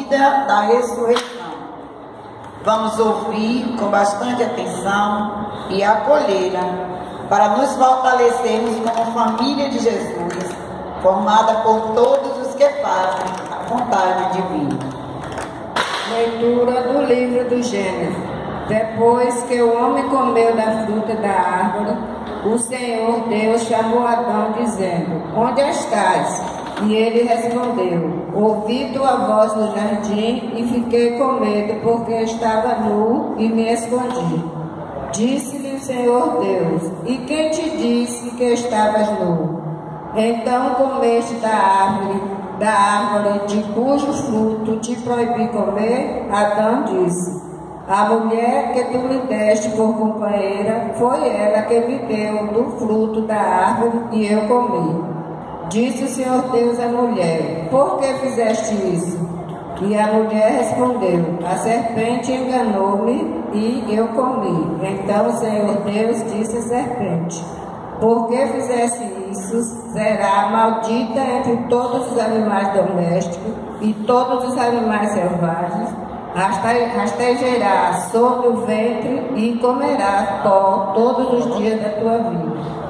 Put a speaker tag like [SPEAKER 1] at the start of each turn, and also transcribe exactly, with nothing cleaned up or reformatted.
[SPEAKER 1] vida da ressurreição. Vamos ouvir com bastante atenção e acolhê-la para nos fortalecermos como família de Jesus, formada por todos os que fazem a vontade divina.
[SPEAKER 2] Leitura do livro do Gênesis. Depois que o homem comeu da fruta da árvore, o Senhor Deus chamou Adão, dizendo: Onde estás? E ele respondeu: Ouvi tua voz no jardim e fiquei com medo, porque estava nu e me escondi. Disse-lhe o Senhor Deus: E quem te disse que estavas nu? Então comeste da árvore, da árvore de cujo fruto te proibi comer? Adão disse: A mulher que tu me deste por companheira, foi ela que me deu do fruto da árvore e eu comi. Disse o Senhor Deus à mulher: Por que fizeste isso? E a mulher respondeu: A serpente enganou-me e eu comi. Então o Senhor Deus disse à serpente: Por que fizeste isso? Será maldita entre todos os animais domésticos e todos os animais selvagens. Rastejarás sobre o ventre e comerás pó todos os dias da tua vida.